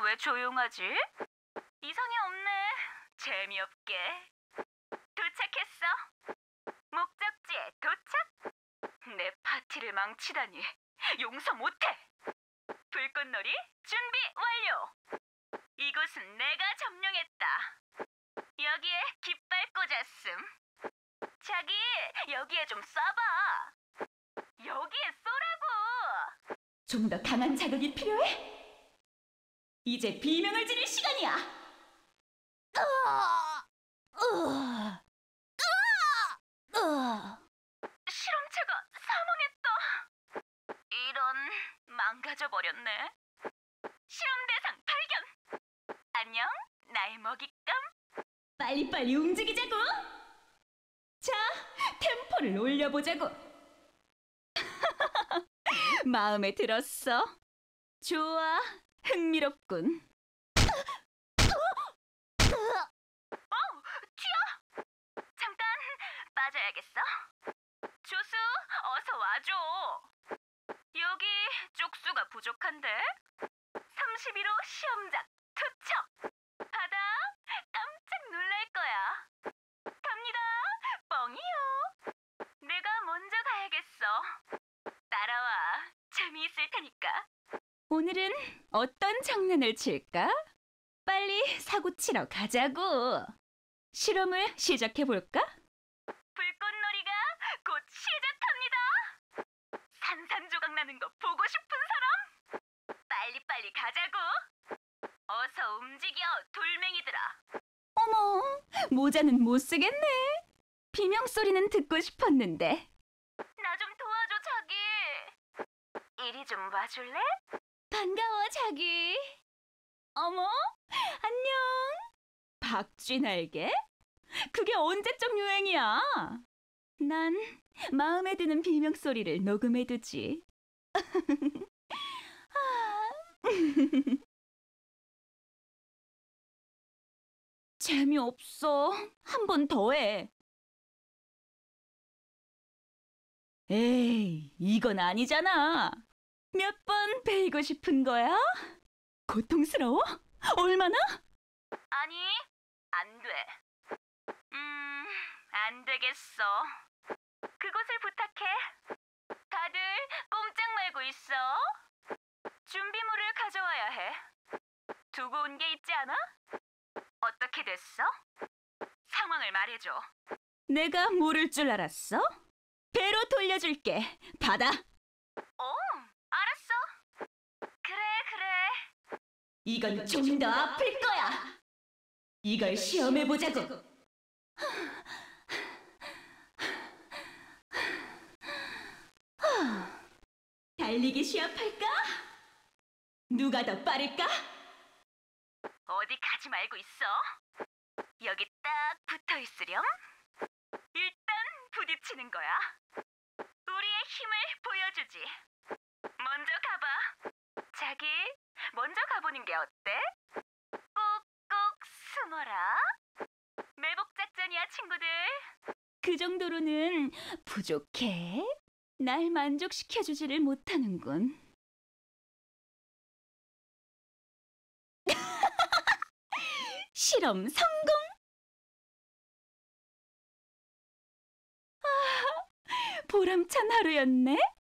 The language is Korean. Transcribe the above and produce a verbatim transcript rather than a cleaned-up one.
왜 조용하지? 이성이 없네. 재미없게. 도착했어. 목적지에 도착? 내 파티를 망치다니. 용서 못해. 불꽃놀이 준비 완료. 이곳은 내가 점령했다. 여기에 깃발 꽂았음. 자기, 여기에 좀 쏴봐. 여기에 쏘라고. 좀 더 강한 자극이 필요해? 이제 비명을 지를 시간이야. 으아! 으아! 으아! 으아! 실험체가 사망했다. 이런, 망가져버렸네. 실험 대상 발견. 안녕, 나의 먹잇감. 빨리빨리 움직이자고. 자, 템포를 올려보자고. 마음에 들었어. 좋아, 흥미롭군. 어, 튀어. 잠깐 빠져야겠어. 조수, 어서 와줘. 여기 쪽수가 부족한데. 삼십일 호 시험장 투척. 받아. 깜짝 놀랄 거야. 갑니다. 뻥이요. 내가 먼저 가야겠어. 따라와. 재미있을 테니까. 오늘은 어떤 장난을 칠까? 빨리 사고 치러 가자고. 실험을 시작해볼까? 불꽃놀이가 곧 시작합니다. 산산조각 나는 거 보고 싶은 사람? 빨리빨리 가자고. 어서 움직여, 돌멩이들아. 어머, 모자는 못 쓰겠네. 비명소리는 듣고 싶었는데. 나 좀 도와줘, 자기. 이리 좀 와줄래? 반가워, 자기. 어머, 안녕. 박쥐날개? 그게 언제적 유행이야? 난 마음에 드는 비명소리를 녹음해두지. 재미없어. 한 번 더 해. 에이, 이건 아니잖아. 몇 번 베이고 싶은 거야? 고통스러워? 얼마나? 아니, 안 돼. 음, 안 되겠어. 그곳을 부탁해. 다들 꼼짝 말고 있어. 준비물을 가져와야 해. 두고 온 게 있지 않아? 어떻게 됐어? 상황을 말해줘. 내가 모를 줄 알았어? 배로 돌려줄게. 받아. 오, 알았어. 그래, 그래. 이건 좀 더 아플 거야. 이걸 시험해보자고. 달리기 시합할까? 누가 더 빠를까? 어디 가지 말고 있어. 여기 딱 붙어 있으렴. 일단 부딪히는 거야. 우리의 힘을 보여주지. 먼저 가봐. 자기, 먼저 가보는 게 어때? 꼭꼭 숨어라. 매복 작전이야, 친구들. 그 정도로는 부족해. 날 만족시켜주지를 못하는군. 실험 성공! 아, 보람찬 하루였네.